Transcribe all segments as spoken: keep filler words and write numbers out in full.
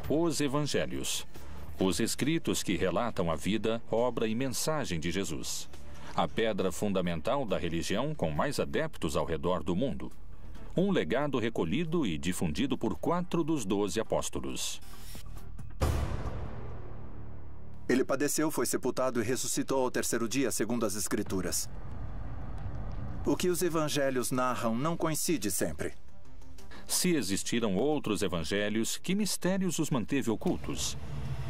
Os Evangelhos. Os escritos que relatam a vida, obra e mensagem de Jesus. A pedra fundamental da religião com mais adeptos ao redor do mundo. Um legado recolhido e difundido por quatro dos doze apóstolos. Ele padeceu, foi sepultado e ressuscitou ao terceiro dia, segundo as Escrituras. O que os evangelhos narram não coincide sempre. Se existiram outros evangelhos, que mistérios os manteve ocultos?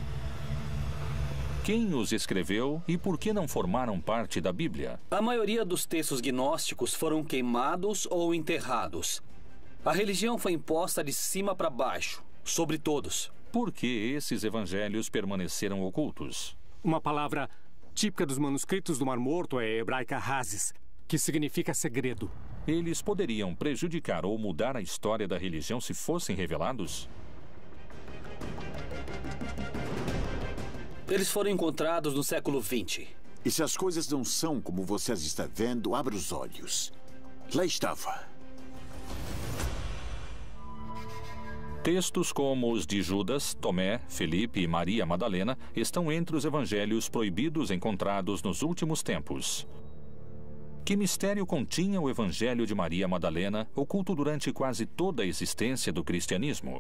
Quem os escreveu e por que não formaram parte da Bíblia? A maioria dos textos gnósticos foram queimados ou enterrados. A religião foi imposta de cima para baixo, sobre todos. Por que esses evangelhos permaneceram ocultos? Uma palavra típica dos manuscritos do Mar Morto é hebraica hazes, que significa segredo. Eles poderiam prejudicar ou mudar a história da religião se fossem revelados? Eles foram encontrados no século vinte. E se as coisas não são como você as está vendo, abra os olhos. Lá estava. Textos como os de Judas, Tomé, Felipe e Maria Madalena estão entre os evangelhos proibidos encontrados nos últimos tempos. Que mistério continha o Evangelho de Maria Madalena, oculto durante quase toda a existência do cristianismo?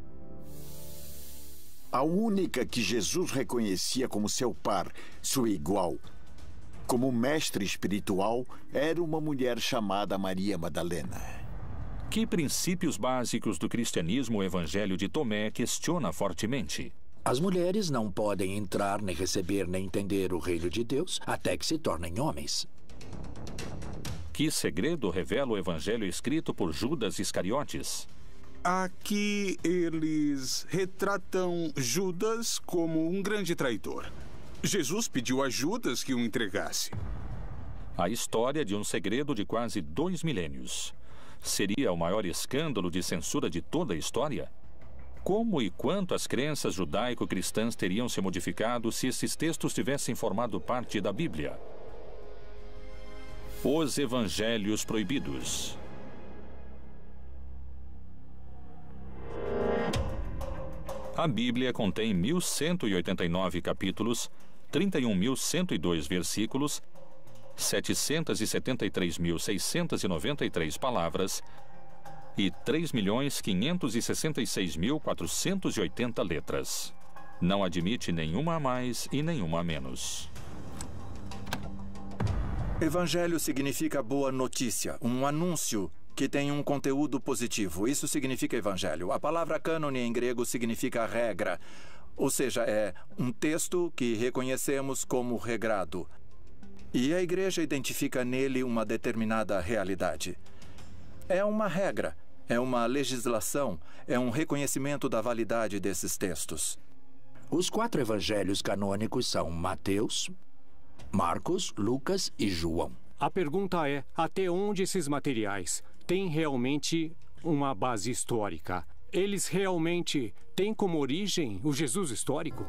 A única que Jesus reconhecia como seu par, sua igual, como mestre espiritual, era uma mulher chamada Maria Madalena. Que princípios básicos do cristianismo o Evangelho de Tomé questiona fortemente? As mulheres não podem entrar, nem receber, nem entender o reino de Deus até que se tornem homens. Que segredo revela o evangelho escrito por Judas Iscariotes? Aqui eles retratam Judas como um grande traidor. Jesus pediu a Judas que o entregasse. A história de um segredo de quase dois milênios. Seria o maior escândalo de censura de toda a história? Como e quanto as crenças judaico-cristãs teriam se modificado se esses textos tivessem formado parte da Bíblia? Os Evangelhos Proibidos. A Bíblia contém mil cento e oitenta e nove capítulos, trinta e um mil cento e dois versículos, setecentos e setenta e três mil seiscentos e noventa e três palavras e três milhões quinhentos e sessenta e seis mil quatrocentos e oitenta letras. Não admite nenhuma a mais e nenhuma a menos. Evangelho significa boa notícia, um anúncio que tem um conteúdo positivo. Isso significa evangelho. A palavra cânone em grego significa regra, ou seja, é um texto que reconhecemos como regrado. E a igreja identifica nele uma determinada realidade. É uma regra, é uma legislação, é um reconhecimento da validade desses textos. Os quatro evangelhos canônicos são Mateus, Marcos, Lucas e João. A pergunta é, até onde esses materiais têm realmente uma base histórica? Eles realmente têm como origem o Jesus histórico?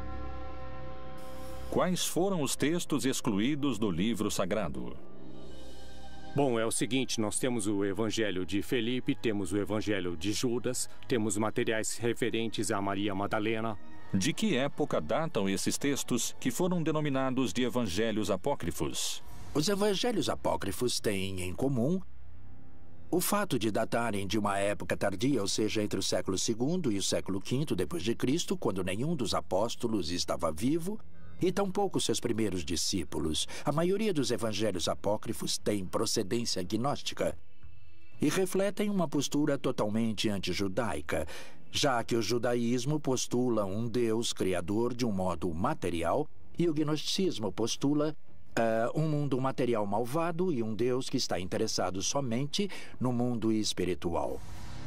Quais foram os textos excluídos do livro sagrado? Bom, é o seguinte, nós temos o Evangelho de Felipe, temos o Evangelho de Judas, temos materiais referentes a Maria Madalena. De que época datam esses textos que foram denominados de evangelhos apócrifos? Os evangelhos apócrifos têm em comum o fato de datarem de uma época tardia, ou seja, entre o século segundo e o século quinto depois de Cristo, quando nenhum dos apóstolos estava vivo, e tampouco seus primeiros discípulos. A maioria dos evangelhos apócrifos tem procedência gnóstica e refletem uma postura totalmente antijudaica, já que o judaísmo postula um Deus criador de um modo material e o gnosticismo postula uh, um mundo material malvado e um Deus que está interessado somente no mundo espiritual.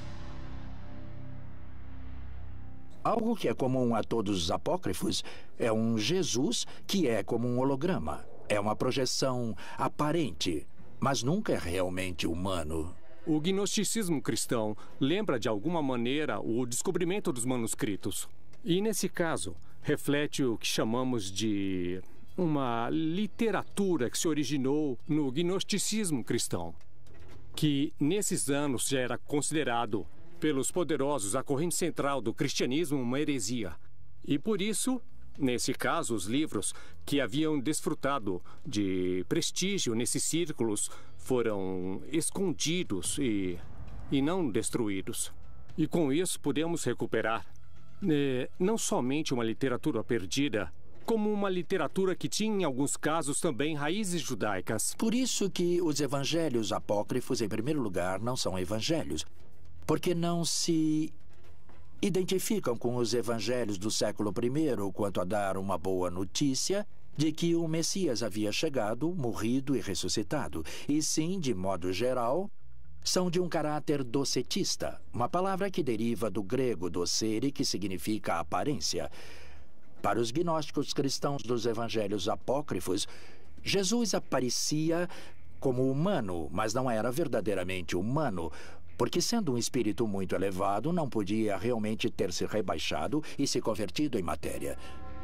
Algo que é comum a todos os apócrifos é um Jesus que é como um holograma. É uma projeção aparente, mas nunca é realmente humano. O gnosticismo cristão lembra de alguma maneira o descobrimento dos manuscritos. E nesse caso, reflete o que chamamos de uma literatura que se originou no gnosticismo cristão, que nesses anos já era considerado pelos poderosos a corrente central do cristianismo uma heresia. E por isso, nesse caso, os livros que haviam desfrutado de prestígio nesses círculos foram escondidos e, e não destruídos. E com isso podemos recuperar eh, não somente uma literatura perdida, como uma literatura que tinha, em alguns casos, também raízes judaicas. Por isso que os evangelhos apócrifos, em primeiro lugar, não são evangelhos, porque não se identificam com os evangelhos do século primeiro quanto a dar uma boa notícia de que o Messias havia chegado, morrido e ressuscitado, e sim, de modo geral, são de um caráter docetista, uma palavra que deriva do grego docere, que significa aparência. Para os gnósticos cristãos dos evangelhos apócrifos, Jesus aparecia como humano, mas não era verdadeiramente humano, porque, sendo um espírito muito elevado, não podia realmente ter se rebaixado e se convertido em matéria.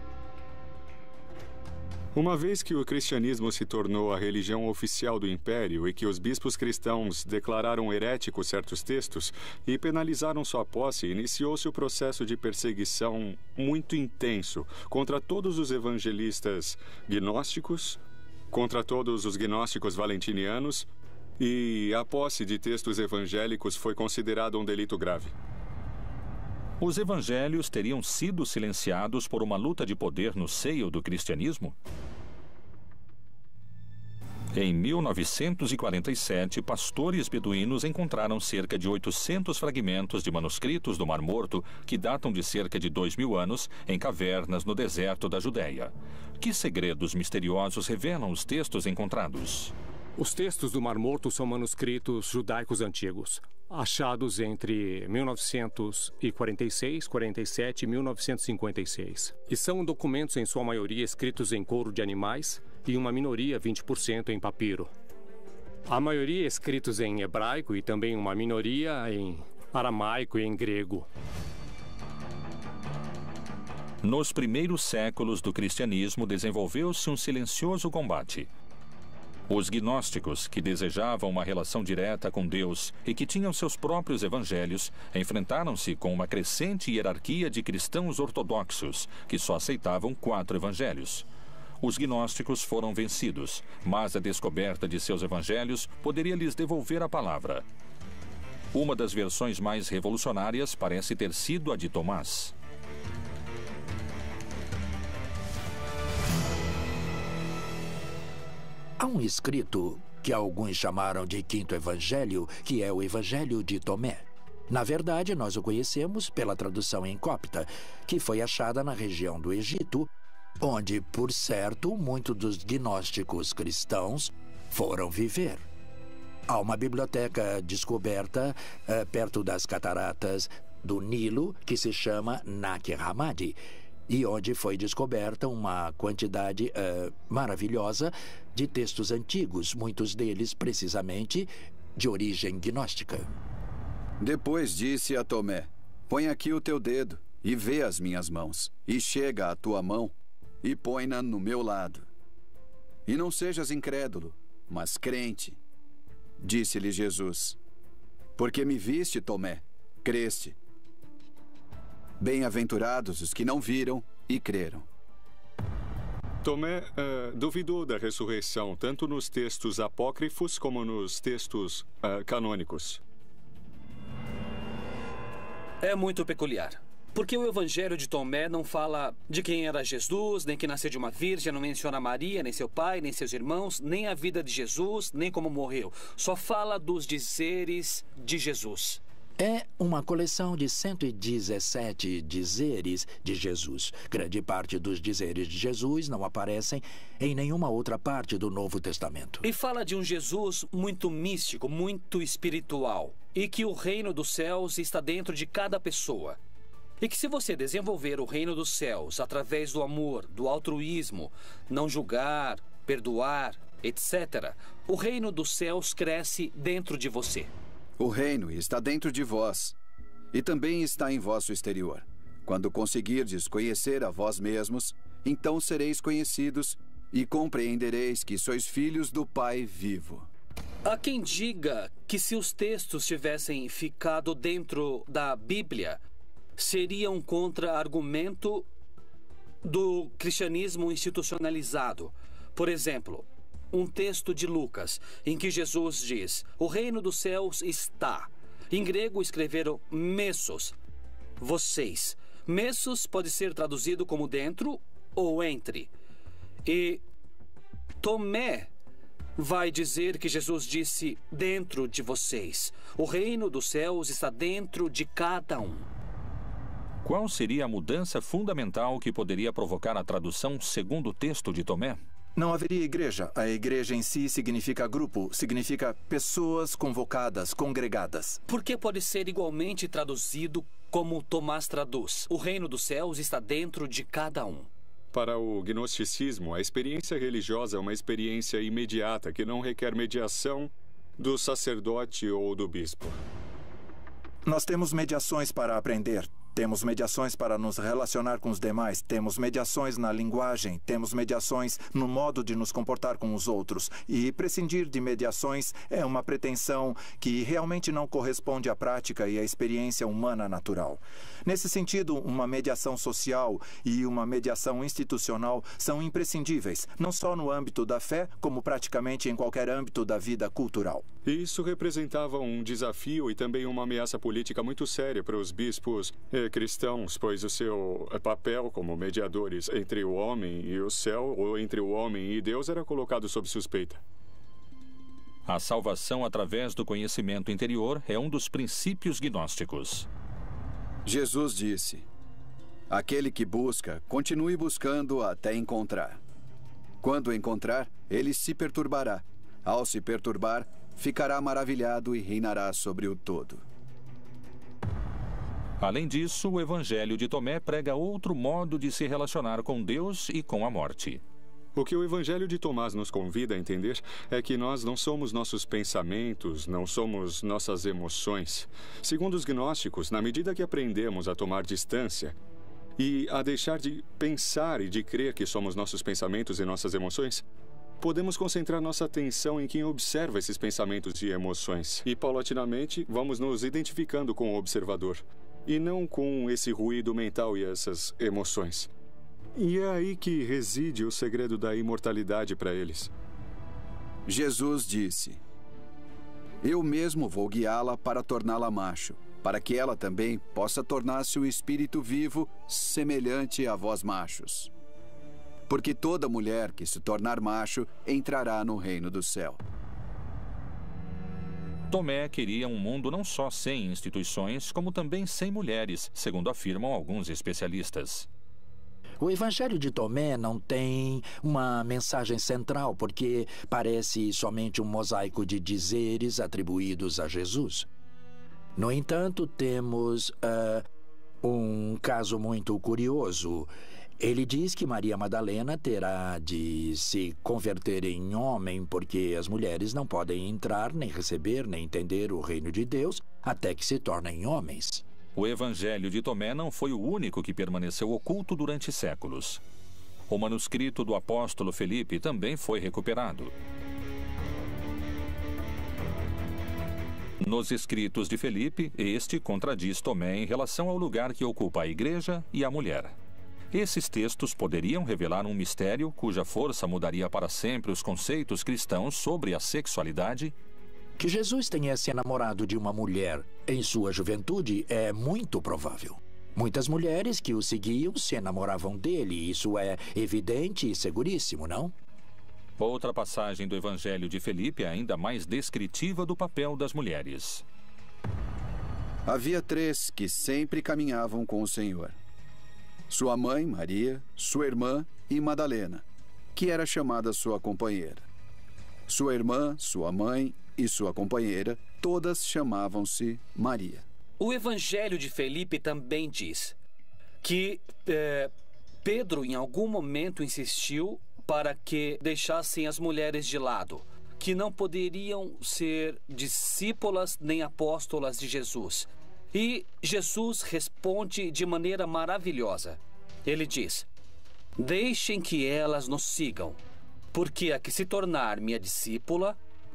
Uma vez que o cristianismo se tornou a religião oficial do império e que os bispos cristãos declararam heréticos certos textos e penalizaram sua posse, iniciou-se o processo de perseguição muito intenso contra todos os evangelistas gnósticos, contra todos os gnósticos valentinianos, e a posse de textos evangélicos foi considerada um delito grave. Os evangelhos teriam sido silenciados por uma luta de poder no seio do cristianismo? Em mil novecentos e quarenta e sete, pastores beduínos encontraram cerca de oitocentos fragmentos de manuscritos do Mar Morto que datam de cerca de dois mil anos em cavernas no deserto da Judéia. Que segredos misteriosos revelam os textos encontrados? Os textos do Mar Morto são manuscritos judaicos antigos, achados entre mil novecentos e quarenta e seis, quarenta e sete e mil novecentos e cinquenta e seis. E são documentos, em sua maioria, escritos em couro de animais e uma minoria, vinte por cento, em papiro. A maioria escritos em hebraico e também uma minoria em aramaico e em grego. Nos primeiros séculos do cristianismo, desenvolveu-se um silencioso combate. Os gnósticos, que desejavam uma relação direta com Deus e que tinham seus próprios evangelhos, enfrentaram-se com uma crescente hierarquia de cristãos ortodoxos, que só aceitavam quatro evangelhos. Os gnósticos foram vencidos, mas a descoberta de seus evangelhos poderia lhes devolver a palavra. Uma das versões mais revolucionárias parece ter sido a de Tomás. Há um escrito que alguns chamaram de Quinto Evangelho, que é o Evangelho de Tomé. Na verdade, nós o conhecemos pela tradução em copta, que foi achada na região do Egito, onde, por certo, muitos dos gnósticos cristãos foram viver. Há uma biblioteca descoberta uh, perto das cataratas do Nilo, que se chama Nag Hammadi, e onde foi descoberta uma quantidade uh, maravilhosa de textos antigos, muitos deles, precisamente, de origem gnóstica. Depois disse a Tomé, põe aqui o teu dedo e vê as minhas mãos, e chega a tua mão e põe-na no meu lado. E não sejas incrédulo, mas crente, disse-lhe Jesus. Porque me viste, Tomé, creste. Bem-aventurados os que não viram e creram. Tomé uh, duvidou da ressurreição, tanto nos textos apócrifos como nos textos uh, canônicos. É muito peculiar. Porque o Evangelho de Tomé não fala de quem era Jesus, nem que nasceu de uma virgem, não menciona Maria, nem seu pai, nem seus irmãos, nem a vida de Jesus, nem como morreu. Só fala dos dizeres de Jesus. É uma coleção de cento e dezessete dizeres de Jesus. Grande parte dos dizeres de Jesus não aparecem em nenhuma outra parte do Novo Testamento. E fala de um Jesus muito místico, muito espiritual. E que o reino dos céus está dentro de cada pessoa. E que se você desenvolver o reino dos céus através do amor, do altruísmo, não julgar, perdoar, etcétera, o reino dos céus cresce dentro de você. O reino está dentro de vós, e também está em vosso exterior. Quando conseguirdes conhecer a vós mesmos, então sereis conhecidos e compreendereis que sois filhos do Pai vivo. Há quem diga que se os textos tivessem ficado dentro da Bíblia, seria um contra-argumento do cristianismo institucionalizado. Por exemplo, um texto de Lucas, em que Jesus diz: o reino dos céus está. Em grego escreveram messos, vocês. Messos pode ser traduzido como dentro ou entre. E Tomé vai dizer que Jesus disse dentro de vocês. O reino dos céus está dentro de cada um. Qual seria a mudança fundamental que poderia provocar a tradução segundo o texto de Tomé? Não haveria igreja. A igreja em si significa grupo, significa pessoas convocadas, congregadas. Por que pode ser igualmente traduzido como Tomás traduz? O reino dos céus está dentro de cada um. Para o gnosticismo, a experiência religiosa é uma experiência imediata que não requer mediação do sacerdote ou do bispo. Nós temos mediações para aprender. Temos mediações para nos relacionar com os demais, temos mediações na linguagem, temos mediações no modo de nos comportar com os outros. E prescindir de mediações é uma pretensão que realmente não corresponde à prática e à experiência humana natural. Nesse sentido, uma mediação social e uma mediação institucional são imprescindíveis, não só no âmbito da fé, como praticamente em qualquer âmbito da vida cultural. Isso representava um desafio e também uma ameaça política muito séria para os bispos eh, cristãos, pois o seu papel como mediadores entre o homem e o céu, ou entre o homem e Deus, era colocado sob suspeita. A salvação através do conhecimento interior é um dos princípios gnósticos. Jesus disse: aquele que busca, continue buscando até encontrar. Quando encontrar, ele se perturbará. Ao se perturbar, ficará maravilhado e reinará sobre o todo. Além disso, o Evangelho de Tomé prega outro modo de se relacionar com Deus e com a morte. O que o Evangelho de Tomás nos convida a entender é que nós não somos nossos pensamentos, não somos nossas emoções. Segundo os gnósticos, na medida que aprendemos a tomar distância e a deixar de pensar e de crer que somos nossos pensamentos e nossas emoções, podemos concentrar nossa atenção em quem observa esses pensamentos e emoções. E, paulatinamente, vamos nos identificando com o observador, e não com esse ruído mental e essas emoções. E é aí que reside o segredo da imortalidade para eles. Jesus disse: eu mesmo vou guiá-la para torná-la macho, para que ela também possa tornar-se um espírito vivo semelhante a vós machos. Porque toda mulher que se tornar macho entrará no reino do céu. Tomé queria um mundo não só sem instituições, como também sem mulheres, segundo afirmam alguns especialistas. O Evangelho de Tomé não tem uma mensagem central, porque parece somente um mosaico de dizeres atribuídos a Jesus. No entanto, temos uh, um caso muito curioso. Ele diz que Maria Madalena terá de se converter em homem porque as mulheres não podem entrar, nem receber, nem entender o reino de Deus até que se tornem homens. O Evangelho de Tomé não foi o único que permaneceu oculto durante séculos. O manuscrito do apóstolo Felipe também foi recuperado. Nos escritos de Felipe, este contradiz Tomé em relação ao lugar que ocupa a igreja e a mulher. Esses textos poderiam revelar um mistério cuja força mudaria para sempre os conceitos cristãos sobre a sexualidade. Que Jesus tenha se enamorado de uma mulher em sua juventude é muito provável. Muitas mulheres que o seguiam se enamoravam dele. Isso é evidente e seguríssimo, não? Outra passagem do Evangelho de Felipe é ainda mais descritiva do papel das mulheres. Havia três que sempre caminhavam com o Senhor: sua mãe, Maria, sua irmã e Madalena, que era chamada sua companheira. Sua irmã, sua mãe e sua companheira, todas chamavam-se Maria. O Evangelho de Felipe também diz que é, Pedro, em algum momento, insistiu para que deixassem as mulheres de lado, que não poderiam ser discípulas nem apóstolas de Jesus. E Jesus responde de maneira maravilhosa. Ele diz: deixem que elas nos sigam, porque a que se tornar minha discípula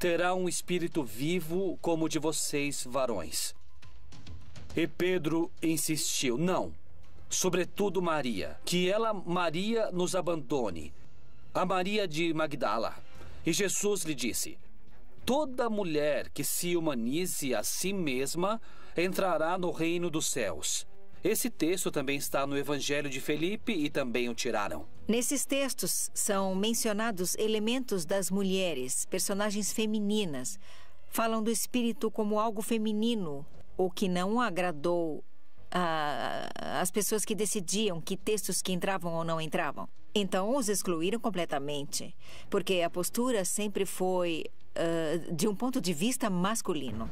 terá um espírito vivo como o de vocês, varões. E Pedro insistiu: não, sobretudo Maria, que ela, Maria, nos abandone, a Maria de Magdala. E Jesus lhe disse: toda mulher que se humanize a si mesma entrará no reino dos céus. Esse texto também está no Evangelho de Felipe e também o tiraram. Nesses textos são mencionados elementos das mulheres, personagens femininas. Falam do espírito como algo feminino, o que não agradou às pessoas que decidiam que textos que entravam ou não entravam. Então, os excluíram completamente, porque a postura sempre foi uh, de um ponto de vista masculino.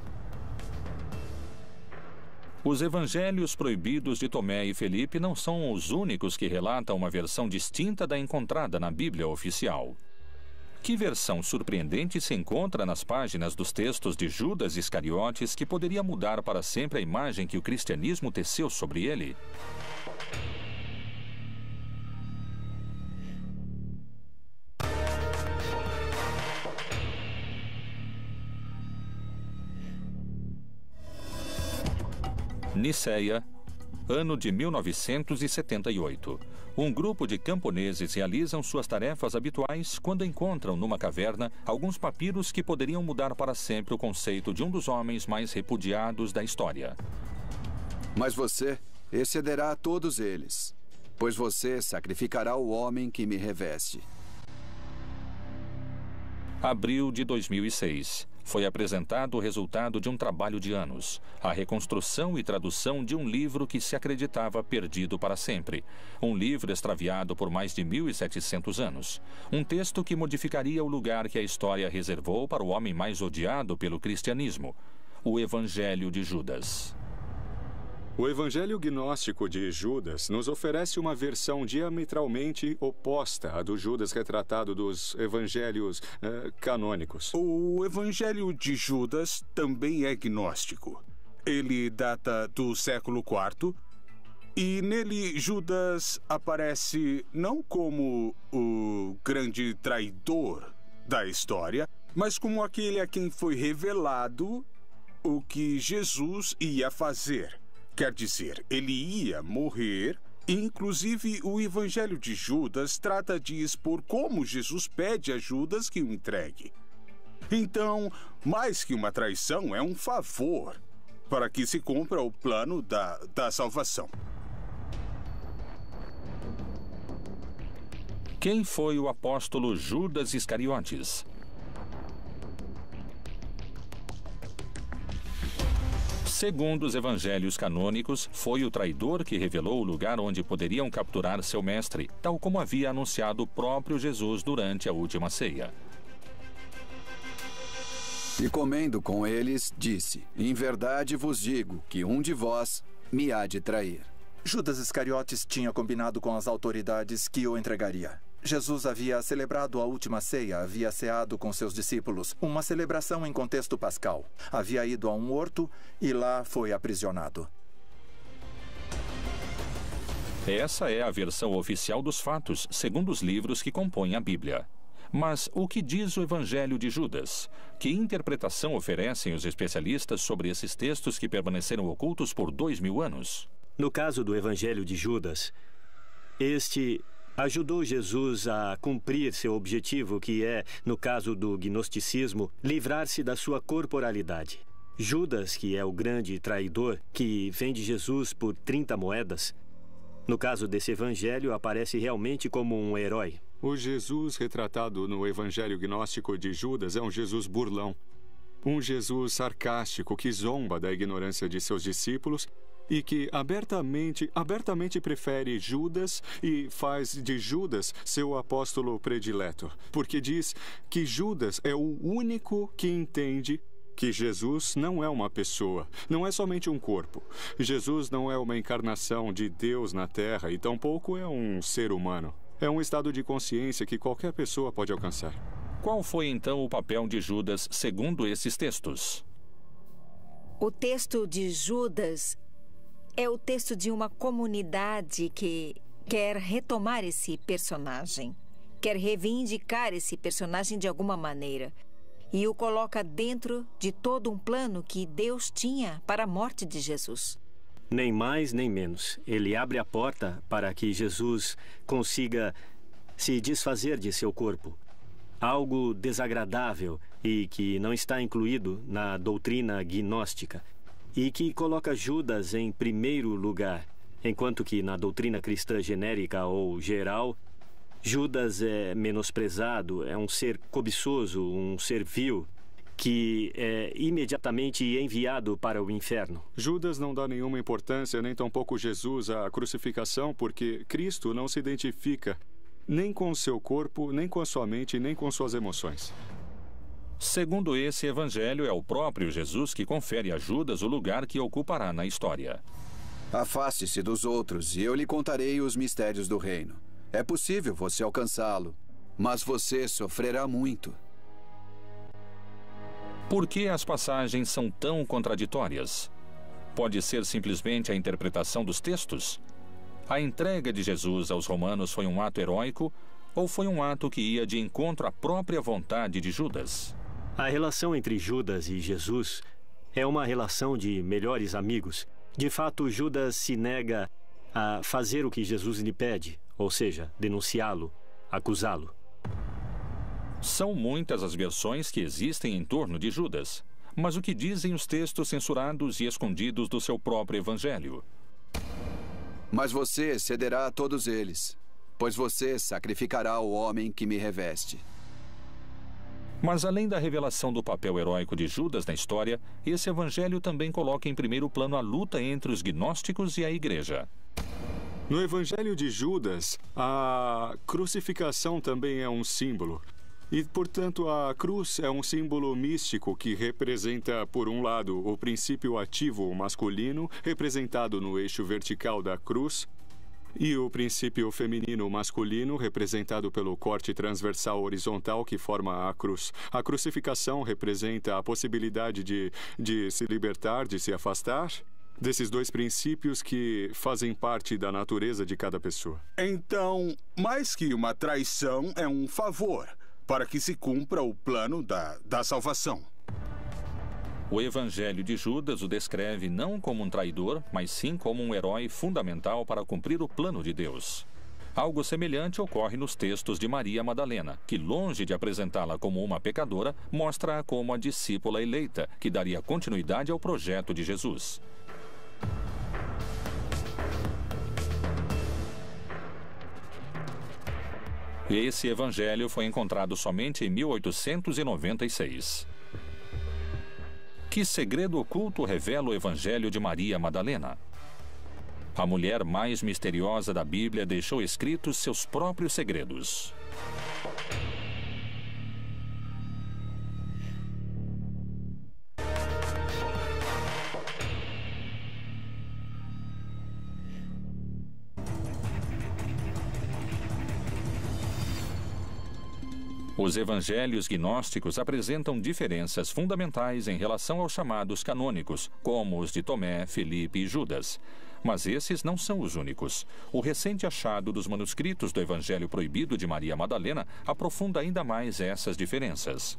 Os evangelhos proibidos de Tomé e Felipe não são os únicos que relatam uma versão distinta da encontrada na Bíblia oficial. Que versão surpreendente se encontra nas páginas dos textos de Judas Iscariotes que poderia mudar para sempre a imagem que o cristianismo teceu sobre ele? Niceia, ano de mil novecentos e setenta e oito. Um grupo de camponeses realizam suas tarefas habituais quando encontram numa caverna alguns papiros que poderiam mudar para sempre o conceito de um dos homens mais repudiados da história. Mas você excederá a todos eles, pois você sacrificará o homem que me reveste. Abril de dois mil e seis. Foi apresentado o resultado de um trabalho de anos, a reconstrução e tradução de um livro que se acreditava perdido para sempre. Um livro extraviado por mais de mil e setecentos anos. Um texto que modificaria o lugar que a história reservou para o homem mais odiado pelo cristianismo, o Evangelho de Judas. O Evangelho Gnóstico de Judas nos oferece uma versão diametralmente oposta à do Judas retratado dos evangelhos eh, canônicos. O Evangelho de Judas também é gnóstico. Ele data do século quarto e nele Judas aparece não como o grande traidor da história, mas como aquele a quem foi revelado o que Jesus ia fazer. Quer dizer, ele ia morrer. Inclusive, o Evangelho de Judas trata de expor como Jesus pede a Judas que o entregue. Então, mais que uma traição, é um favor para que se cumpra o plano da, da salvação. Quem foi o apóstolo Judas Iscariotes? Segundo os evangelhos canônicos, foi o traidor que revelou o lugar onde poderiam capturar seu mestre, tal como havia anunciado o próprio Jesus durante a última ceia. E comendo com eles, disse: em verdade vos digo que um de vós me há de trair. Judas Iscariotes tinha combinado com as autoridades que o entregaria. Jesus havia celebrado a última ceia, havia ceado com seus discípulos, uma celebração em contexto pascal. Havia ido a um horto e lá foi aprisionado. Essa é a versão oficial dos fatos, segundo os livros que compõem a Bíblia. Mas o que diz o Evangelho de Judas? Que interpretação oferecem os especialistas sobre esses textos que permaneceram ocultos por dois mil anos? No caso do Evangelho de Judas, este ajudou Jesus a cumprir seu objetivo, que é, no caso do gnosticismo, livrar-se da sua corporalidade. Judas, que é o grande traidor, que vende Jesus por trinta moedas, no caso desse evangelho, aparece realmente como um herói. O Jesus retratado no Evangelho Gnóstico de Judas é um Jesus burlão. Um Jesus sarcástico que zomba da ignorância de seus discípulos e que abertamente, abertamente prefere Judas e faz de Judas seu apóstolo predileto. Porque diz que Judas é o único que entende que Jesus não é uma pessoa, não é somente um corpo. Jesus não é uma encarnação de Deus na Terra e tampouco é um ser humano. É um estado de consciência que qualquer pessoa pode alcançar. Qual foi então o papel de Judas segundo esses textos? O texto de Judas é o texto de uma comunidade que quer retomar esse personagem, quer reivindicar esse personagem de alguma maneira. e o coloca dentro de todo um plano que Deus tinha para a morte de Jesus. Nem mais nem menos. Ele abre a porta para que Jesus consiga se desfazer de seu corpo. Algo desagradável e que não está incluído na doutrina gnóstica e que coloca Judas em primeiro lugar, enquanto que na doutrina cristã genérica ou geral, Judas é menosprezado, é um ser cobiçoso, um ser vil, que é imediatamente enviado para o inferno. Judas não dá nenhuma importância, nem tampouco Jesus, à crucificação, porque Cristo não se identifica nem com o seu corpo, nem com a sua mente, nem com suas emoções. Segundo esse evangelho, é o próprio Jesus que confere a Judas o lugar que ocupará na história. Afaste-se dos outros e eu lhe contarei os mistérios do reino. É possível você alcançá-lo, mas você sofrerá muito. Por que as passagens são tão contraditórias? Pode ser simplesmente a interpretação dos textos? A entrega de Jesus aos romanos foi um ato heróico ou foi um ato que ia de encontro à própria vontade de Judas? A relação entre Judas e Jesus é uma relação de melhores amigos. De fato, Judas se nega a fazer o que Jesus lhe pede, ou seja, denunciá-lo, acusá-lo. São muitas as versões que existem em torno de Judas. Mas o que dizem os textos censurados e escondidos do seu próprio evangelho? Mas você cederá a todos eles, pois você sacrificará o homem que me reveste. Mas além da revelação do papel heróico de Judas na história, esse evangelho também coloca em primeiro plano a luta entre os gnósticos e a igreja. No evangelho de Judas, a crucificação também é um símbolo. E, portanto, a cruz é um símbolo místico que representa, por um lado, o princípio ativo masculino, representado no eixo vertical da cruz, e o princípio feminino masculino, representado pelo corte transversal horizontal que forma a cruz. A crucificação representa a possibilidade de, de se libertar, de se afastar desses dois princípios que fazem parte da natureza de cada pessoa. Então, mais que uma traição, é um favor para que se cumpra o plano da, da salvação. O evangelho de Judas o descreve não como um traidor, mas sim como um herói fundamental para cumprir o plano de Deus. Algo semelhante ocorre nos textos de Maria Madalena, que, longe de apresentá-la como uma pecadora, mostra-a como a discípula eleita, que daria continuidade ao projeto de Jesus. Esse evangelho foi encontrado somente em mil oitocentos e noventa e seis. Que segredo oculto revela o evangelho de Maria Madalena? A mulher mais misteriosa da Bíblia deixou escritos seus próprios segredos. Os evangelhos gnósticos apresentam diferenças fundamentais em relação aos chamados canônicos, como os de Tomé, Filipe e Judas. Mas esses não são os únicos. O recente achado dos manuscritos do Evangelho Proibido de Maria Madalena aprofunda ainda mais essas diferenças.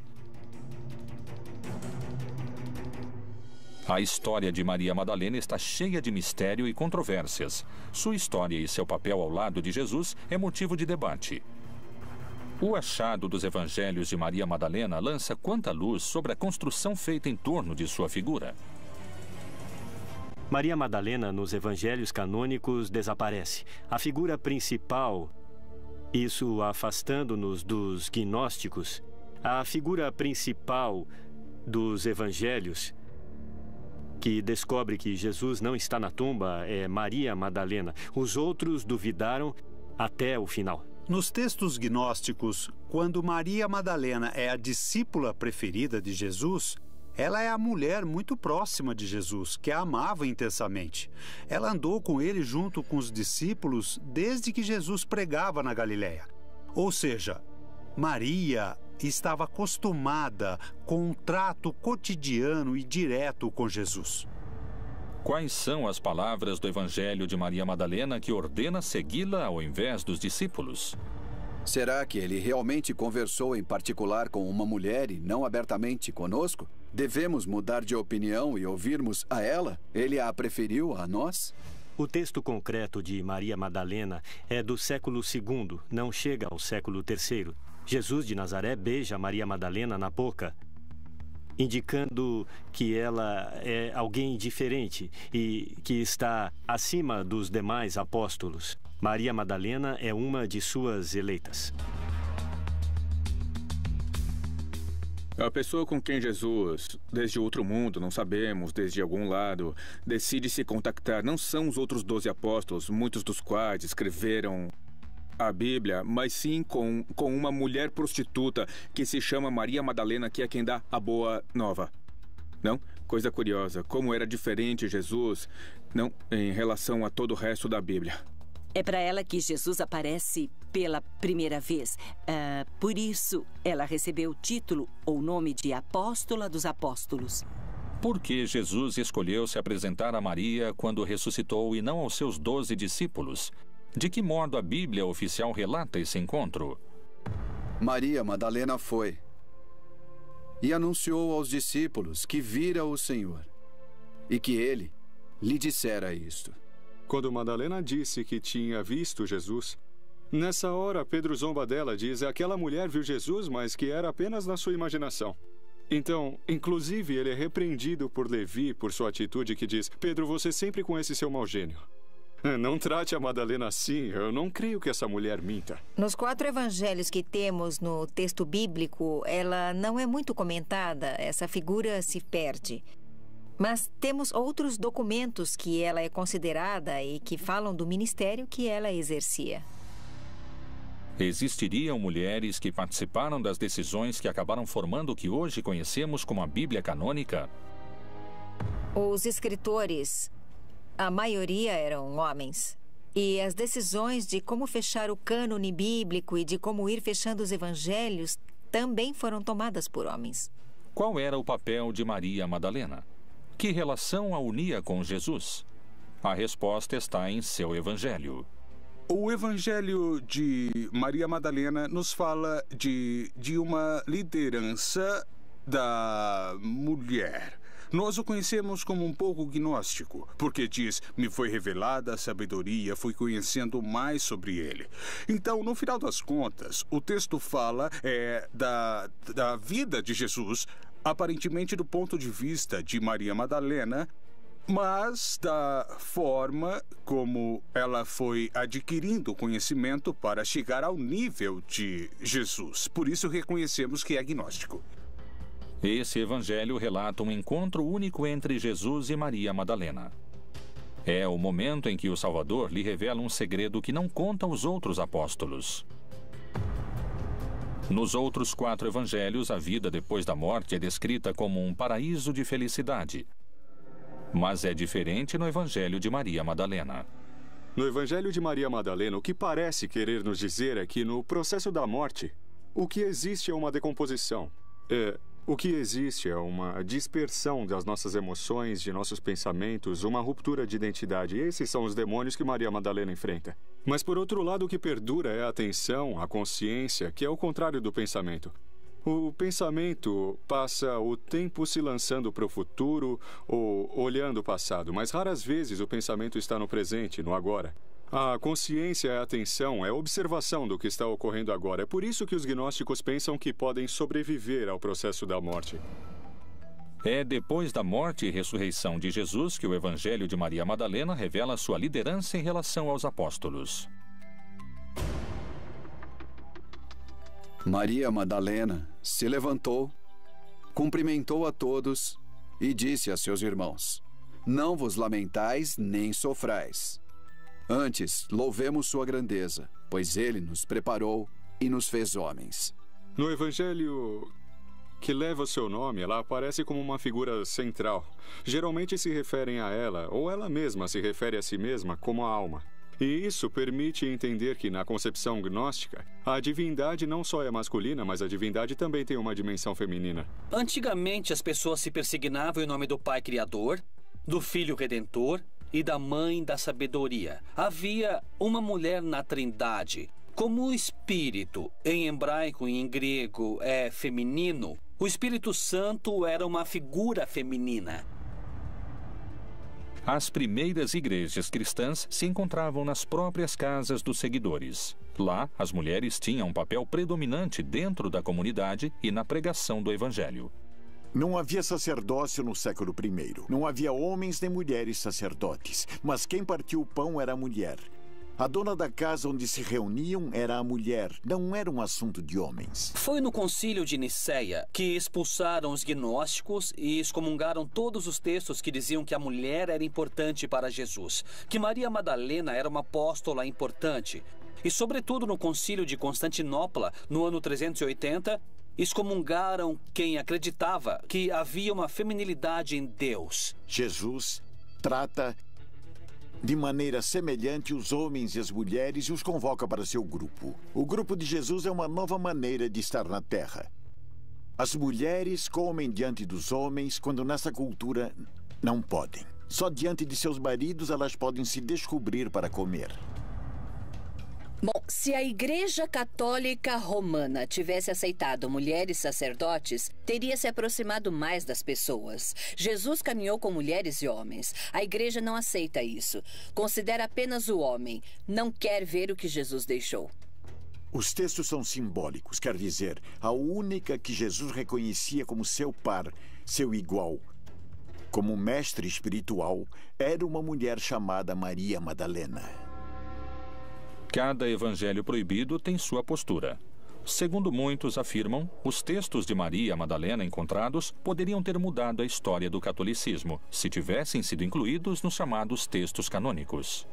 A história de Maria Madalena está cheia de mistério e controvérsias. Sua história e seu papel ao lado de Jesus é motivo de debate. O achado dos evangelhos de Maria Madalena lança quanta luz sobre a construção feita em torno de sua figura. Maria Madalena, nos evangelhos canônicos, desaparece. A figura principal, isso afastando-nos dos gnósticos, a figura principal dos evangelhos, que descobre que Jesus não está na tumba, é Maria Madalena. Os outros duvidaram até o final. Nos textos gnósticos, quando Maria Madalena é a discípula preferida de Jesus, ela é a mulher muito próxima de Jesus, que a amava intensamente. Ela andou com ele junto com os discípulos desde que Jesus pregava na Galileia. Ou seja, Maria estava acostumada com um trato cotidiano e direto com Jesus. Quais são as palavras do Evangelho de Maria Madalena que ordena segui-la ao invés dos discípulos? Será que ele realmente conversou em particular com uma mulher e não abertamente conosco? Devemos mudar de opinião e ouvirmos a ela? Ele a preferiu a nós? O texto concreto de Maria Madalena é do século segundo, não chega ao século terceiro. Jesus de Nazaré beija Maria Madalena na boca, indicando que ela é alguém diferente e que está acima dos demais apóstolos. Maria Madalena é uma de suas eleitas. A pessoa com quem Jesus, desde outro mundo, não sabemos, desde algum lado, decide se contactar não são os outros doze apóstolos, muitos dos quais escreveram a Bíblia, mas sim com, com uma mulher prostituta que se chama Maria Madalena, que é quem dá a boa nova. Não? Coisa curiosa, como era diferente Jesus, não, em relação a todo o resto da Bíblia. É para ela que Jesus aparece pela primeira vez. Uh, por isso, ela recebeu o título ou nome de Apóstola dos Apóstolos. Por que Jesus escolheu se apresentar a Maria quando ressuscitou e não aos seus doze discípulos? De que modo a Bíblia oficial relata esse encontro? Maria Madalena foi e anunciou aos discípulos que vira o Senhor e que ele lhe dissera isto. Quando Madalena disse que tinha visto Jesus, nessa hora Pedro zomba dela, diz: aquela mulher viu Jesus, mas que era apenas na sua imaginação. Então, inclusive, ele é repreendido por Levi por sua atitude que diz: Pedro, você sempre com esse seu mau gênio. Não trate a Madalena assim, eu não creio que essa mulher minta. Nos quatro evangelhos que temos no texto bíblico, ela não é muito comentada, essa figura se perde. Mas temos outros documentos que ela é considerada e que falam do ministério que ela exercia. Existiriam mulheres que participaram das decisões que acabaram formando o que hoje conhecemos como a Bíblia canônica? Os escritores, a maioria eram homens. E as decisões de como fechar o cânone bíblico e de como ir fechando os evangelhos também foram tomadas por homens. Qual era o papel de Maria Madalena? Que relação a unia com Jesus? A resposta está em seu evangelho. O evangelho de Maria Madalena nos fala de, de uma liderança da mulher. Nós o conhecemos como um pouco gnóstico, porque diz, me foi revelada a sabedoria, fui conhecendo mais sobre ele. Então, no final das contas, o texto fala é, da, da vida de Jesus, aparentemente do ponto de vista de Maria Madalena, mas da forma como ela foi adquirindo conhecimento para chegar ao nível de Jesus. Por isso reconhecemos que é agnóstico. Esse evangelho relata um encontro único entre Jesus e Maria Madalena. É o momento em que o Salvador lhe revela um segredo que não conta aos outros apóstolos. Nos outros quatro evangelhos, a vida depois da morte é descrita como um paraíso de felicidade. Mas é diferente no evangelho de Maria Madalena. No evangelho de Maria Madalena, o que parece querer nos dizer é que no processo da morte, o que existe é uma decomposição. É, o que existe é uma dispersão das nossas emoções, de nossos pensamentos, uma ruptura de identidade. Esses são os demônios que Maria Madalena enfrenta. Mas, por outro lado, o que perdura é a atenção, a consciência, que é o contrário do pensamento. O pensamento passa o tempo se lançando para o futuro ou olhando o passado, mas raras vezes o pensamento está no presente, no agora. A consciência é a atenção, é a observação do que está ocorrendo agora. É por isso que os gnósticos pensam que podem sobreviver ao processo da morte. É depois da morte e ressurreição de Jesus que o evangelho de Maria Madalena revela sua liderança em relação aos apóstolos. Maria Madalena se levantou, cumprimentou a todos e disse a seus irmãos: não vos lamentais nem sofrais. Antes, louvemos sua grandeza, pois ele nos preparou e nos fez homens. No evangelho que leva o seu nome, ela aparece como uma figura central. Geralmente se referem a ela, ou ela mesma se refere a si mesma, como a alma. E isso permite entender que, na concepção gnóstica, a divindade não só é masculina, mas a divindade também tem uma dimensão feminina. Antigamente, as pessoas se persignavam em nome do Pai Criador, do Filho Redentor e da Mãe da Sabedoria. Havia uma mulher na Trindade, Como o espírito, em hebraico e em grego, é feminino, o Espírito Santo era uma figura feminina. As primeiras igrejas cristãs se encontravam nas próprias casas dos seguidores. Lá, as mulheres tinham um papel predominante dentro da comunidade e na pregação do Evangelho. Não havia sacerdócio no século primeiro. Não havia homens nem mulheres sacerdotes. Mas quem partiu o pão era a mulher. A dona da casa onde se reuniam era a mulher. Não era um assunto de homens. Foi no concílio de Nicéia que expulsaram os gnósticos e excomungaram todos os textos que diziam que a mulher era importante para Jesus, que Maria Madalena era uma apóstola importante. E, sobretudo, no concílio de Constantinopla, no ano trezentos e oitenta, excomungaram quem acreditava que havia uma feminilidade em Deus. Jesus trata de maneira semelhante os homens e as mulheres e os convoca para seu grupo. O grupo de Jesus é uma nova maneira de estar na Terra. As mulheres comem diante dos homens quando nessa cultura não podem. Só diante de seus maridos elas podem se descobrir para comer. Bom, se a Igreja Católica Romana tivesse aceitado mulheres sacerdotes, teria se aproximado mais das pessoas. Jesus caminhou com mulheres e homens. A Igreja não aceita isso. Considera apenas o homem. Não quer ver o que Jesus deixou. Os textos são simbólicos, quer dizer, a única que Jesus reconhecia como seu par, seu igual, como mestre espiritual, era uma mulher chamada Maria Madalena. Cada evangelho proibido tem sua postura. Segundo muitos afirmam, os textos de Maria Madalena encontrados poderiam ter mudado a história do catolicismo, se tivessem sido incluídos nos chamados textos canônicos.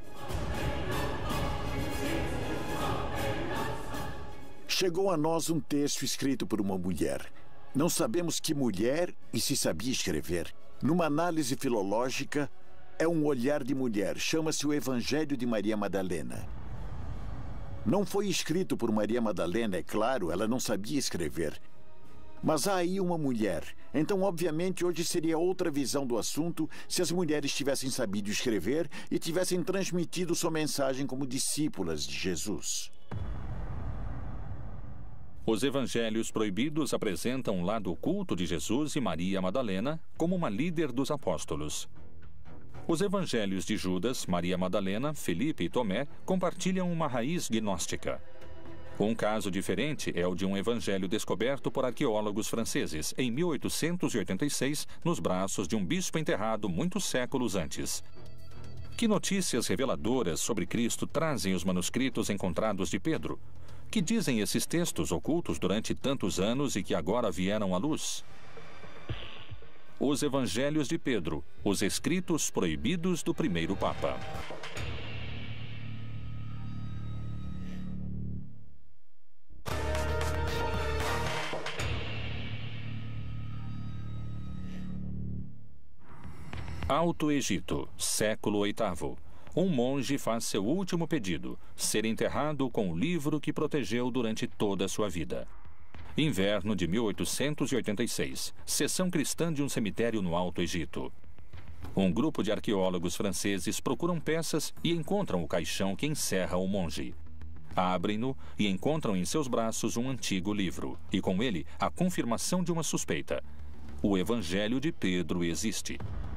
Chegou a nós um texto escrito por uma mulher. Não sabemos que mulher e se sabia escrever. Numa análise filológica, é um olhar de mulher. Chama-se o Evangelho de Maria Madalena. Não foi escrito por Maria Madalena, é claro, ela não sabia escrever. Mas há aí uma mulher. Então, obviamente, hoje seria outra visão do assunto se as mulheres tivessem sabido escrever e tivessem transmitido sua mensagem como discípulas de Jesus. Os evangelhos proibidos apresentam o lado oculto de Jesus e Maria Madalena como uma líder dos apóstolos. Os evangelhos de Judas, Maria Madalena, Felipe e Tomé compartilham uma raiz gnóstica. Um caso diferente é o de um evangelho descoberto por arqueólogos franceses em mil oitocentos e oitenta e seis, nos braços de um bispo enterrado muitos séculos antes. Que notícias reveladoras sobre Cristo trazem os manuscritos encontrados de Pedro? Que dizem esses textos ocultos durante tantos anos e que agora vieram à luz? Os Evangelhos de Pedro, os escritos proibidos do primeiro Papa. Alto Egito, século oitavo. Um monge faz seu último pedido, ser enterrado com o livro que protegeu durante toda a sua vida. Inverno de mil oitocentos e oitenta e seis. Seção cristã de um cemitério no Alto Egito. Um grupo de arqueólogos franceses procuram peças e encontram o caixão que encerra o monge. Abrem-no e encontram em seus braços um antigo livro, e com ele a confirmação de uma suspeita. O Evangelho de Pedro existe.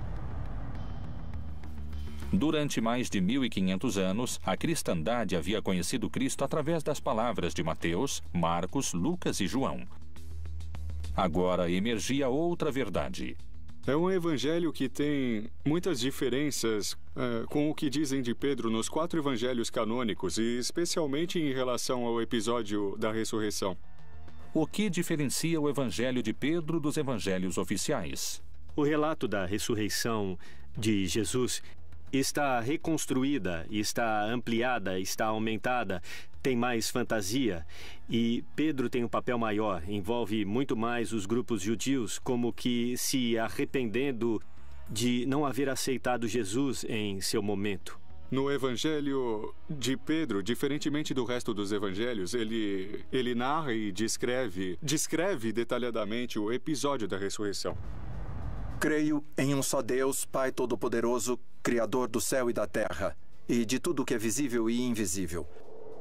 Durante mais de mil e quinhentos anos, a cristandade havia conhecido Cristo através das palavras de Mateus, Marcos, Lucas e João. Agora emergia outra verdade. É um evangelho que tem muitas diferenças é, com o que dizem de Pedro nos quatro evangelhos canônicos, e especialmente em relação ao episódio da ressurreição. O que diferencia o evangelho de Pedro dos evangelhos oficiais? O relato da ressurreição de Jesus está reconstruída, está ampliada, está aumentada, tem mais fantasia. E Pedro tem um papel maior, envolve muito mais os grupos judius, como que se arrependendo de não haver aceitado Jesus em seu momento. No evangelho de Pedro, diferentemente do resto dos evangelhos, ele, ele narra e descreve, descreve detalhadamente o episódio da ressurreição. Creio em um só Deus, Pai Todo-Poderoso, Criador do céu e da terra, e de tudo que é visível e invisível.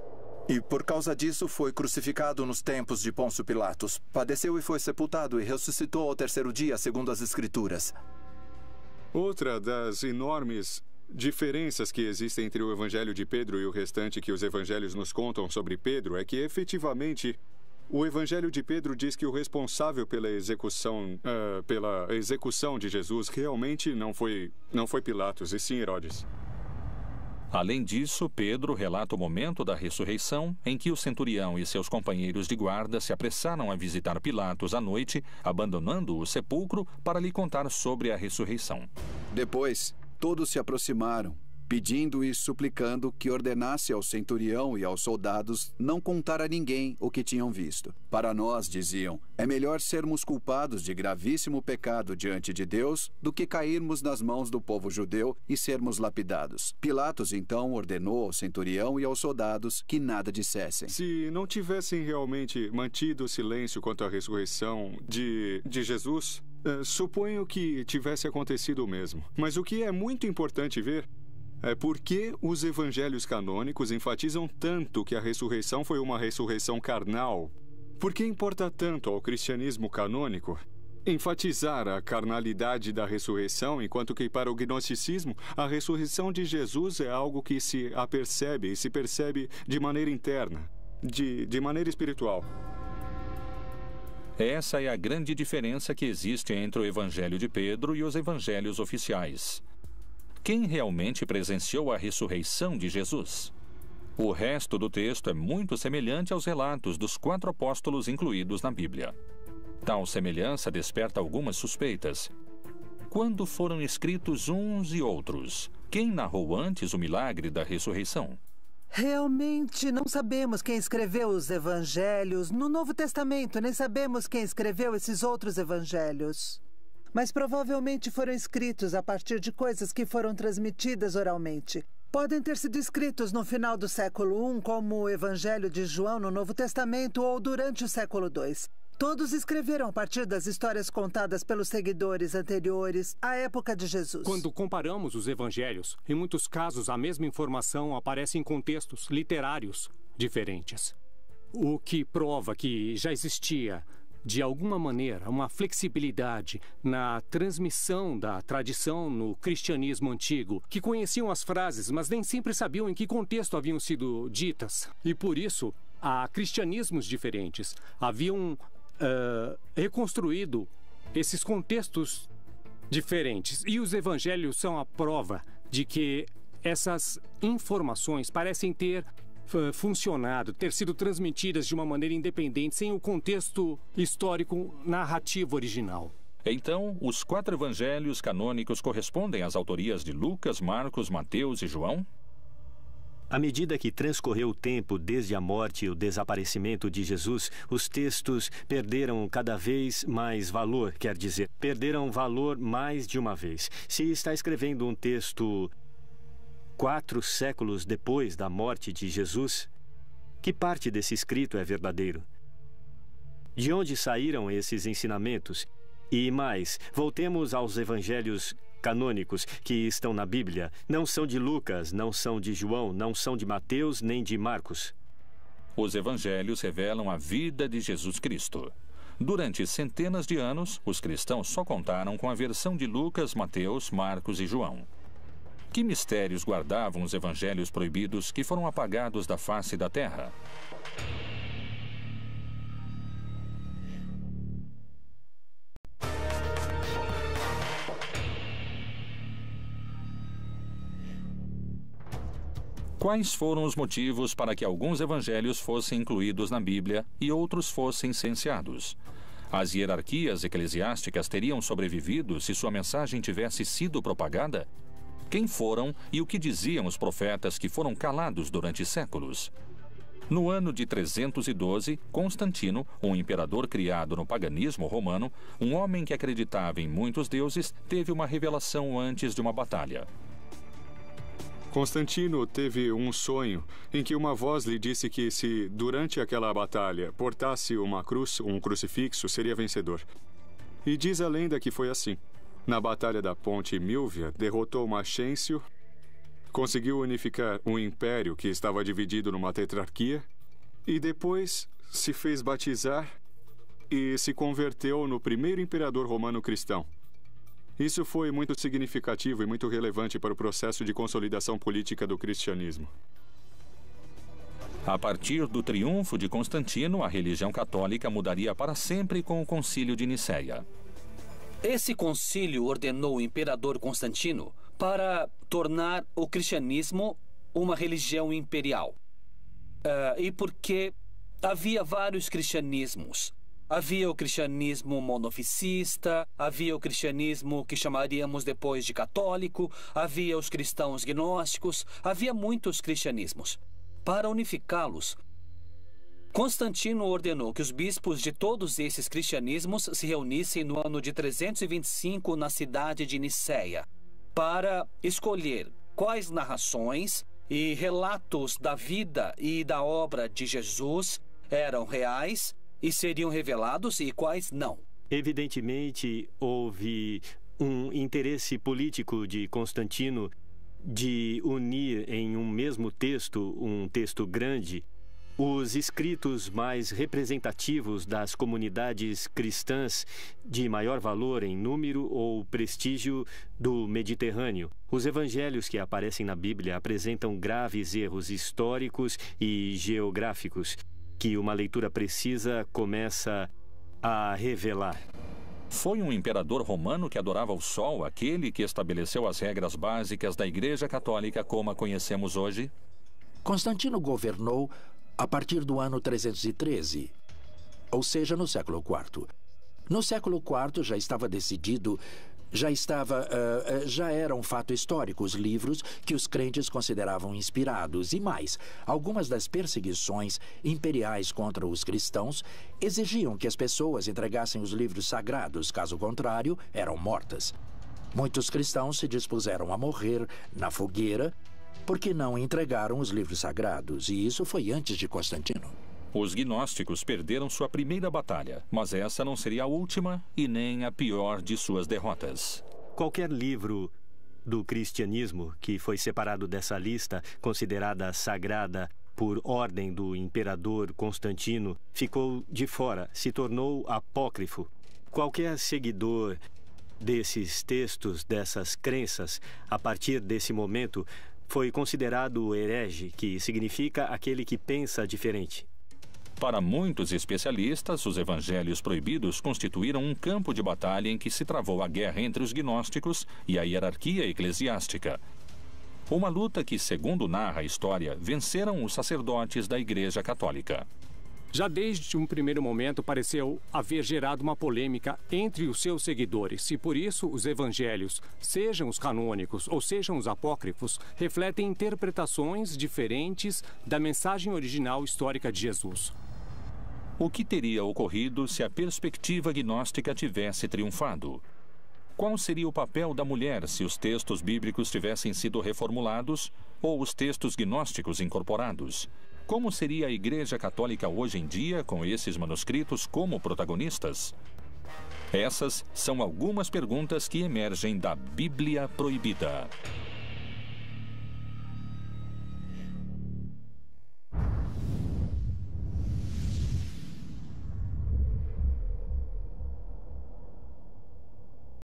E por causa disso foi crucificado nos tempos de Pôncio Pilatos. Padeceu e foi sepultado e ressuscitou ao terceiro dia, segundo as Escrituras. Outra das enormes diferenças que existem entre o Evangelho de Pedro e o restante que os evangelhos nos contam sobre Pedro é que, efetivamente, o Evangelho de Pedro diz que o responsável pela execução, uh, pela execução de Jesus realmente não foi, não foi Pilatos, e sim Herodes. Além disso, Pedro relata o momento da ressurreição em que o centurião e seus companheiros de guarda se apressaram a visitar Pilatos à noite, abandonando o sepulcro para lhe contar sobre a ressurreição. Depois, todos se aproximaram, pedindo e suplicando que ordenasse ao centurião e aos soldados não contar a ninguém o que tinham visto. Para nós, diziam, é melhor sermos culpados de gravíssimo pecado diante de Deus do que cairmos nas mãos do povo judeu e sermos lapidados. Pilatos, então, ordenou ao centurião e aos soldados que nada dissessem. Se não tivessem realmente mantido o silêncio quanto à ressurreição de, de Jesus, uh, suponho que tivesse acontecido o mesmo. Mas o que é muito importante ver é por que os evangelhos canônicos enfatizam tanto que a ressurreição foi uma ressurreição carnal. Por que importa tanto ao cristianismo canônico enfatizar a carnalidade da ressurreição, enquanto que para o gnosticismo a ressurreição de Jesus é algo que se apercebe e se percebe de maneira interna, de, de maneira espiritual? Essa é a grande diferença que existe entre o Evangelho de Pedro e os evangelhos oficiais. Quem realmente presenciou a ressurreição de Jesus? O resto do texto é muito semelhante aos relatos dos quatro apóstolos incluídos na Bíblia. Tal semelhança desperta algumas suspeitas. Quando foram escritos uns e outros? Quem narrou antes o milagre da ressurreição? Realmente não sabemos quem escreveu os evangelhos. No Novo Testamento, nem sabemos quem escreveu esses outros evangelhos. Mas provavelmente foram escritos a partir de coisas que foram transmitidas oralmente. Podem ter sido escritos no final do século primeiro, como o Evangelho de João no Novo Testamento, ou durante o século segundo. Todos escreveram a partir das histórias contadas pelos seguidores anteriores à época de Jesus. Quando comparamos os evangelhos, em muitos casos a mesma informação aparece em contextos literários diferentes. O que prova que já existia, de alguma maneira, uma flexibilidade na transmissão da tradição no cristianismo antigo, que conheciam as frases, mas nem sempre sabiam em que contexto haviam sido ditas. E por isso, há cristianismos diferentes. Haviam uh, reconstruído esses contextos diferentes. E os evangelhos são a prova de que essas informações parecem ter funcionado, ter sido transmitidas de uma maneira independente, sem o contexto histórico narrativo original. Então, os quatro evangelhos canônicos correspondem às autorias de Lucas, Marcos, Mateus e João? À medida que transcorreu o tempo desde a morte e o desaparecimento de Jesus, os textos perderam cada vez mais valor, quer dizer, perderam valor mais de uma vez. Se está escrevendo um texto quatro séculos depois da morte de Jesus, que parte desse escrito é verdadeiro? De onde saíram esses ensinamentos? E mais, voltemos aos evangelhos canônicos que estão na Bíblia. Não são de Lucas, não são de João, não são de Mateus nem de Marcos. Os evangelhos revelam a vida de Jesus Cristo. Durante centenas de anos, os cristãos só contaram com a versão de Lucas, Mateus, Marcos e João. Que mistérios guardavam os evangelhos proibidos que foram apagados da face da terra? Quais foram os motivos para que alguns evangelhos fossem incluídos na Bíblia e outros fossem silenciados? As hierarquias eclesiásticas teriam sobrevivido se sua mensagem tivesse sido propagada? Quem foram e o que diziam os profetas que foram calados durante séculos? No ano de trezentos e doze, Constantino, um imperador criado no paganismo romano, um homem que acreditava em muitos deuses, teve uma revelação antes de uma batalha. Constantino teve um sonho em que uma voz lhe disse que se, durante aquela batalha, portasse uma cruz, um crucifixo, seria vencedor. E diz a lenda que foi assim. Na Batalha da Ponte Milvia, derrotou Maxêncio conseguiu unificar um império que estava dividido numa tetrarquia e depois se fez batizar e se converteu no primeiro imperador romano cristão. Isso foi muito significativo e muito relevante para o processo de consolidação política do cristianismo. A partir do triunfo de Constantino, a religião católica mudaria para sempre com o Concílio de Nicéia. Esse concílio ordenou o imperador Constantino para tornar o cristianismo uma religião imperial. Uh, e porque havia vários cristianismos. Havia o cristianismo monoficista, havia o cristianismo que chamaríamos depois de católico, havia os cristãos gnósticos, havia muitos cristianismos. Para unificá-los, Constantino ordenou que os bispos de todos esses cristianismos se reunissem no ano de trezentos e vinte e cinco na cidade de Nicéia, para escolher quais narrações e relatos da vida e da obra de Jesus eram reais e seriam revelados e quais não. Evidentemente, houve um interesse político de Constantino de unir em um mesmo texto, um texto grande, os escritos mais representativos das comunidades cristãs de maior valor em número ou prestígio do Mediterrâneo. Os evangelhos que aparecem na Bíblia apresentam graves erros históricos e geográficos que uma leitura precisa começa a revelar. Foi um imperador romano que adorava o sol, aquele que estabeleceu as regras básicas da Igreja Católica como a conhecemos hoje? Constantino governou a partir do ano trezentos e treze, ou seja, no século quarto. No século quarto já estava decidido, já estava, uh, uh, já era um fato histórico os livros que os crentes consideravam inspirados. E mais, algumas das perseguições imperiais contra os cristãos exigiam que as pessoas entregassem os livros sagrados, caso contrário, eram mortas. Muitos cristãos se dispuseram a morrer na fogueira porque não entregaram os livros sagrados, e isso foi antes de Constantino. Os gnósticos perderam sua primeira batalha, mas essa não seria a última e nem a pior de suas derrotas. Qualquer livro do cristianismo que foi separado dessa lista, considerada sagrada por ordem do imperador Constantino, ficou de fora, se tornou apócrifo. Qualquer seguidor desses textos, dessas crenças, a partir desse momento, foi considerado herege, que significa aquele que pensa diferente. Para muitos especialistas, os evangelhos proibidos constituíram um campo de batalha em que se travou a guerra entre os gnósticos e a hierarquia eclesiástica. Uma luta que, segundo narra a história, venceram os sacerdotes da Igreja Católica. Já desde um primeiro momento pareceu haver gerado uma polêmica entre os seus seguidores e por isso os evangelhos, sejam os canônicos ou sejam os apócrifos, refletem interpretações diferentes da mensagem original histórica de Jesus. O que teria ocorrido se a perspectiva gnóstica tivesse triunfado? Qual seria o papel da mulher se os textos bíblicos tivessem sido reformulados ou os textos gnósticos incorporados? Como seria a Igreja Católica hoje em dia com esses manuscritos como protagonistas? Essas são algumas perguntas que emergem da Bíblia Proibida.